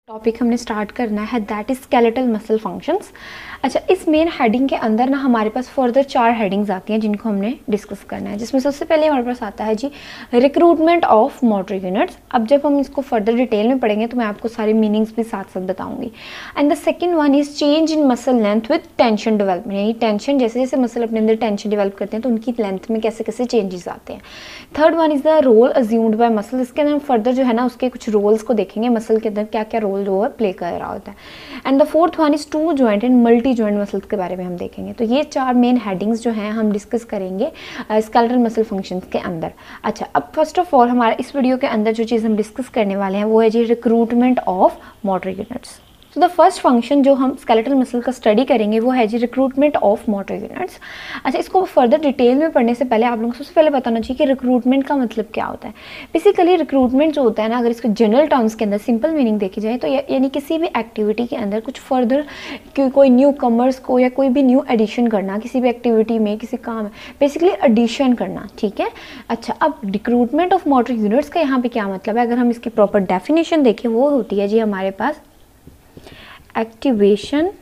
Topic हमने start करना है that is skeletal muscle functions. अच्छा, इस मेन हेडिंग के अंदर ना हमारे पास फर्दर 4 हेडिंग्स आती हैं जिनको हमने डिस्कस करना है, जिसमें सबसे पहले हमारे पास आता है जी रिक्रूटमेंट ऑफ मोटर यूनिट्स। अब जब हम इसको फर्दर डिटेल में पढ़ेंगे तो मैं आपको सारे मीनिंग्स भी साथ साथ बताऊंगी। And the second one is change in muscle length with tension development, यानी टेंशन जैसे जैसे मसल अपने अंदर टेंशन डेवलप करते हैं तो उनकी लेंथ में कैसे कैसे चेंजेस आते हैं। Third one is the role assumed by muscle, इसके अंदर हम फर्दर जो है ना उसके कुछ रोल्स को देखेंगे, मसल के अंदर क्या क्या रोल जो है प्ले कर रहा होता है। And the fourth one is two joint and multi joint muscles के बारे में हम देखेंगे। तो ये 4 मेन हेडिंग्स जो हैं हम डिस्कस करेंगे स्केलेटल मसल फंक्शंस के अंदर। अच्छा, अब फर्स्ट ऑफ ऑल हमारा इस वीडियो के अंदर जो चीज़ हम डिस्कस करने वाले हैं वो है जी रिक्रूटमेंट ऑफ मोटर यूनिट्स। तो द फर्स्ट फंक्शन जो हम स्केलेटल मसल का स्टडी करेंगे वो है जी रिक्रूटमेंट ऑफ मोटर यूनिट्स। अच्छा, इसको फर्दर डिटेल में पढ़ने से पहले आप लोगों को सबसे पहले बताना चाहिए कि रिक्रूटमेंट का मतलब क्या होता है। बेसिकली रिक्रूटमेंट जो होता है ना, अगर इसको जनरल टर्म्स के अंदर सिंपल मीनिंग देखी जाए तो यानी किसी भी एक्टिविटी के अंदर कुछ फर्दर कोई न्यू कमर्स को या कोई भी न्यू एडिशन करना किसी भी एक्टिविटी में, किसी काम में, बेसिकली एडिशन करना, ठीक है। अच्छा, अब रिक्रूटमेंट ऑफ मोटर यूनिट्स का यहाँ पे क्या मतलब है, अगर हम इसकी प्रॉपर डेफिनेशन देखें वो होती है जी हमारे पास एक्टिवेशन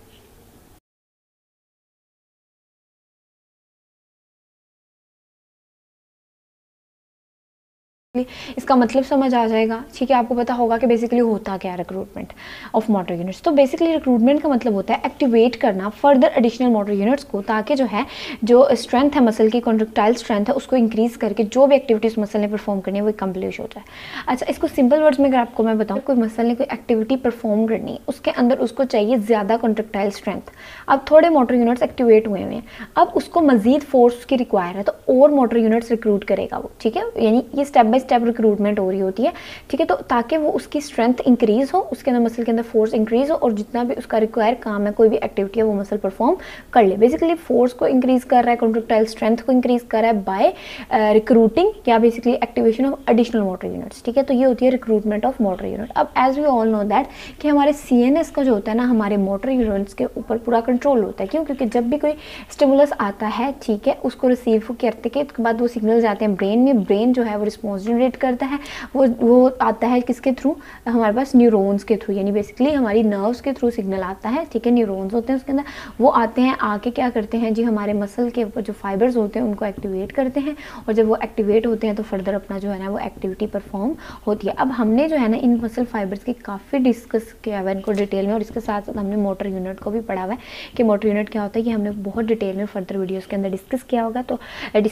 इसका मतलब समझ आ जाएगा, ठीक है। आपको पता होगा कि बेसिकली होता क्या है रिक्रूटमेंट ऑफ मोटर यूनिट्स। तो बेसिकली रिक्रूटमेंट का मतलब होता है एक्टिवेट करना फर्दर एडिशनल मोटर यूनिट्स को, ताकि जो है जो स्ट्रेंथ है मसल की, कॉन्ट्रेक्टाइल स्ट्रेंथ है, उसको इंक्रीज करके जो भी एक्टिविटीज मसल ने परफॉर्म करनी है वो कम्प्लीट हो जाए। अच्छा, इसको सिंपल वर्ड्स में अगर आपको मैं बताऊँ, कोई मसल ने कोई एक्टिविटी परफॉर्म करनी है, उसके अंदर उसको चाहिए ज़्यादा कॉन्ट्रेक्टाइल स्ट्रेंथ। अब थोड़े मोटर यूनिट्स एक्टिवेट हुए हैं, अब उसको मजीद फोर्स की रिक्वायर है तो और मोटर यूनिट्स रिक्रूट करेगा वो, ठीक है। यानी ये स्टेप बाय स्टेप रिक्रूटमेंट हो रही होती है, ठीक है। तो ताकि वो उसकी स्ट्रेंथ इंक्रीज हो, उसके अंदर मसल के अंदर फोर्स इंक्रीज हो और जितना भी उसका रिक्वायर काम है, कोई भी एक्टिविटी है वो मसल परफॉर्म कर ले। बेसिकली फोर्स को इंक्रीज कर रहा है, कॉन्ट्रेक्टाइल स्ट्रेंथ को इंक्रीज कर रहा है बाय रिक्रूटिंग या basically activation of additional motor units, ठीक है। तो ये होती है रिक्रूटमेंट ऑफ मोटर यूनिट। अब as we all know that कि हमारे CNS का जो होता है ना, हमारे मोटर यूनिट्स के ऊपर पूरा कंट्रोल होता है। क्यों? क्योंकि जब भी कोई स्टिमुलस आता है, ठीक है, उसको रिसीव करते के उसके बाद वो सिग्नल जाते हैं ब्रेन में, ब्रेन जो है वो रिस्पॉन्स जनरेट करता है, वो आता है किसके थ्रू, हमारे पास न्यूरॉन्स के थ्रू, यानी बेसिकली हमारी नर्व्स के थ्रू सिग्नल आता है, ठीक है। न्यूरॉन्स होते हैं उसके अंदर, वो आते हैं, आके क्या करते हैं जी हमारे मसल के ऊपर जो फाइबर्स होते हैं उनको एक्टिवेट करते हैं, और जब वो एक्टिवेट होते हैं तो फर्दर अपना जो है ना वो एक्टिविटी परफॉर्म होती है। अब हमने जो है ना इन मसल फाइबर्स की काफ़ी डिस्कस किया हुआ है इनको डिटेल में, और इसके साथ साथ हमने मोटर यूनिट को भी पढ़ा हुआ है कि मोटर यूनिट क्या होता है, कि हमने बहुत डिटेल में फर्दर वीडियोज़ के अंदर डिस्कस किया हुआ है, तो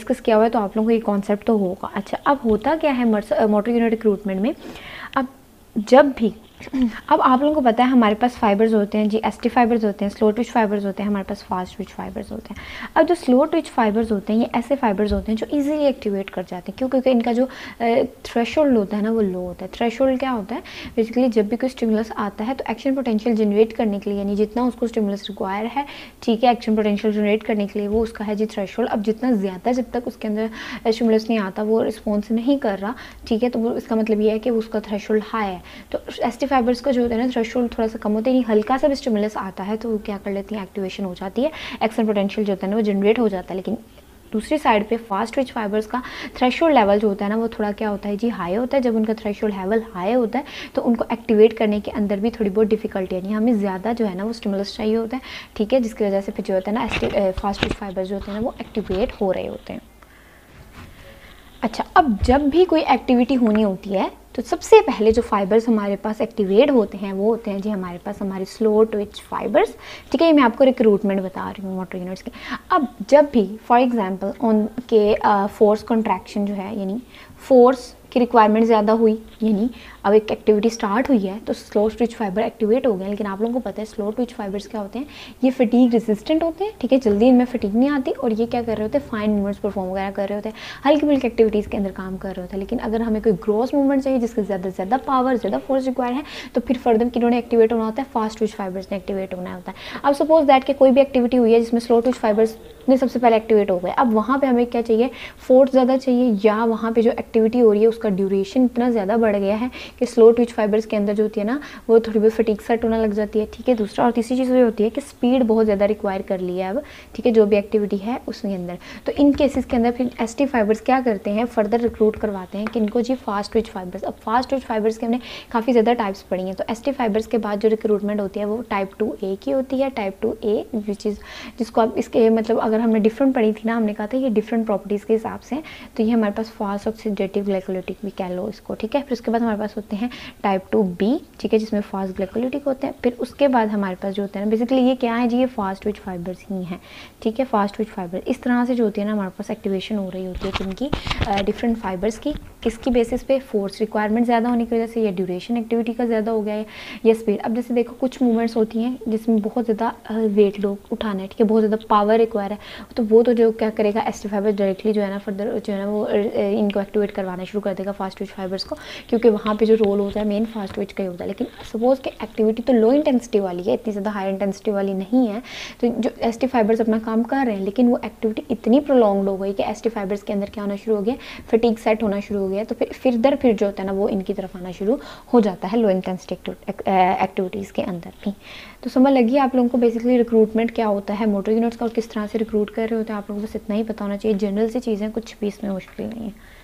आप लोगों को ये कॉन्सेप्ट तो होगा। अच्छा, अब होता क्या है मोटर यूनिट रिक्रूटमेंट में, अब जब भी अब आप लोगों को पता है हमारे पास फाइबर्स होते हैं जी, ST फाइबर्स होते हैं, स्लो ट्विच फाइबर्स होते हैं, हमारे पास फास्ट ट्विच फाइबर्स होते हैं। अब जो स्लो ट्विच फाइबर्स होते हैं ये ऐसे फाइबर्स होते हैं जो इजीली एक्टिवेट कर जाते हैं। क्यों? क्योंकि इनका जो थ्रेशोल्ड होता है ना वो लो होता है। थ्रेशोल्ड क्या होता है, बेसिकली जब भी कोई स्टिमुलस आता है तो एक्शन पोटेंशियल जनरेट करने के लिए, यानी जितना उसको स्टिमुलस रिक्वायर है, ठीक है, एक्शन पोटेंशियल जनरेट करने के लिए, वो उसका है जी थ्रेशोल्ड। अब जितना ज़्यादा जब तक उसके अंदर स्टिमुलस नहीं आता, वो रिस्पॉन्स नहीं कर रहा, ठीक है, तो वो इसका मतलब ये है कि उसका थ्रेशोल्ड हाई है। तो ST फाइबर्स का जो होता है ना थ्रेशोल्ड थोड़ा सा कम होता है, यानी हल्का सा भी स्टिमुलस आता है तो वो क्या कर लेती है, एक्टिवेशन हो जाती है, एक्शन पोटेंशियल जो होता है ना वो जनरेट हो जाता है। लेकिन दूसरी साइड पे फास्ट ट्विच फाइबर्स का थ्रेशोल्ड लेवल जो होता है ना वो थोड़ा क्या होता है जी हाई होता है। जब उनका थ्रेशोल्ड लेवल हाई होता है तो उनको एक्टिवेट करने के अंदर भी थोड़ी बहुत डिफिकल्टी, यानी हमें ज़्यादा जो है ना वो स्टिमुलस चाहिए होता है, ठीक है, जिसकी वजह से फिर जो होता है ना फास्ट ट्विच फाइबर्स जो होते हैं ना वो एक्टिवेट हो रहे होते हैं। अच्छा, अब जब भी कोई एक्टिविटी होनी होती है तो सबसे पहले जो फाइबर्स हमारे पास एक्टिवेट होते हैं वो होते हैं जी हमारे पास हमारे स्लो ट्विच फाइबर्स, ठीक है। ये मैं आपको रिक्रूटमेंट बता रही हूँ मोटर यूनिट्स की। अब जब भी फॉर एग्जांपल उनके फोर्स कॉन्ट्रैक्शन जो है, यानी फोर्स की रिक्वायरमेंट ज़्यादा हुई, यानी अब एक एक्टिविटी स्टार्ट हुई है तो स्लो ट्विच फाइबर एक्टिवेट हो गए। लेकिन आप लोगों को पता है स्लो ट्विच फाइबर्स क्या होते हैं, ये फटीग रेजिस्टेंट होते हैं, ठीक है, जल्दी इनमें फटीग नहीं आती, और ये क्या कर रहे होते हैं, फाइन मूवमेंट्स परफॉर्म वगैरह कर रहे होते हैं, हल्की फुल्की एक्टिविटीज़ के अंदर काम कर रहे होते हैं। लेकिन अगर हमें कोई ग्रॉस मूवमेंट चाहिए जिसके ज़्यादा से ज़्यादा पावर, ज़्यादा फोर्स रिक्वायर है, तो फिर फर्दर किन्होंने एक्टिवेट होना होता है, फास्ट ट्विच फाइबर्स ने एक्टिवेट होना होता है। अब सपोज दैट कि कोई भी एक्टिविटी हुई है जिसमें स्लो ट्विच फाइबर्स ने सबसे पहले एक्टिवेट हो गए। अब वहाँ पे हमें क्या चाहिए, फोर्स ज़्यादा चाहिए, या वहाँ पे जो एक्टिविटी हो रही है उसका ड्यूरेशन इतना ज़्यादा बढ़ गया है कि स्लो ट्विच फाइबर्स के अंदर जो होती है ना वो थोड़ी बहुत फटीग सेट होने लग जाती है, ठीक है। दूसरा और तीसरी चीज़ ये होती है कि स्पीड बहुत ज़्यादा रिक्वायर कर ली है अब, ठीक है, जो भी एक्टिविटी है उसके अंदर। तो इन केसेस के अंदर फिर एसटी फाइबर्स क्या करते हैं, फर्दर रिक्रूट करवाते हैं किनको जी, फास्ट ट्विच फाइबर्स। अब फास्ट ट्विच फाइबर्स के हमने काफ़ी ज़्यादा टाइप्स पढ़ी हैं, तो एसटी फाइबर्स के बाद जो रिक्रूटमेंट होती है वो टाइप 2A की होती है। टाइप 2A विच इज़, जिसको आप इसके मतलब अगर हमने डिफरेंट पढ़ी थी ना, हमने कहा था ये डिफरेंट प्रॉपर्टीज़ के हिसाब से, तो ये हमारे पास फास्ट ऑक्सीडेटिव ग्लाइकोलाइटिक भी कह लो इसको, ठीक है। फिर उसके बाद हमारे पास होते हैं टाइप 2B, ठीक है, जिसमें फास्ट ग्लाइकोलाइटिक होते हैं। फिर उसके बाद हमारे पास जो होते हैं ना, बेसिकली ये क्या है जी, ये फास्ट ट्विच फाइबर्स ही हैं, ठीक है, फास्ट ट्विच फाइबर। इस तरह से जो होती है ना हमारे पास एक्टिवेशन हो रही होती है किनकी, डिफरेंट फाइबर्स की। किसकी बेसिस पे, फोर्स रिक्वायरमेंट ज़्यादा होने की वजह से, या ड्यूरेशन एक्टिविटी का ज़्यादा हो गया है, या स्पीड। अब जैसे देखो कुछ मूवमेंट्स होती हैं जिसमें बहुत ज़्यादा वेट लोड उठाना है, ठीक है, बहुत ज़्यादा पावर रिक्वायर है, तो वो तो जो क्या करेगा, एसटी फाइबर डायरेक्टली जो है ना फर्दर जो है ना वो इनको एक्टिवेट करवाना शुरू कर देगा फास्ट ट्विच फाइबर्स को, क्योंकि वहाँ पे जो रोल होता है मेन फास्ट ट्विच का ही होता है। लेकिन सपोज कि एक्टिविटी तो लो इंटेंसिटी वाली है, इतनी ज़्यादा हाई इंटेंसिटी वाली नहीं है, तो जो एसटी फाइबर्स अपना काम कर रहे हैं, लेकिन वो एक्टिविटी इतनी प्रोलॉन्ग्ड हो गई कि एसटी फाइबर्स के अंदर क्या होना शुरू हो गया, फटीग सेट होना शुरू हो गया, तो फिर जो होता है ना वो इनकी तरफ आना शुरू हो जाता है लो इंटेंसिटी एक्टिविटीज़ के अंदर भी। तो समझ लगी आप लोगों को बेसिकली रिक्रूटमेंट क्या होता है मोटर यूनिट्स का और किस तरह से रिक्रूट कर रहे होते हैं। आप लोगों को बस इतना ही पता होना चाहिए, जनरल सी चीज़ें, कुछ भी इसमें मुश्किल नहीं है।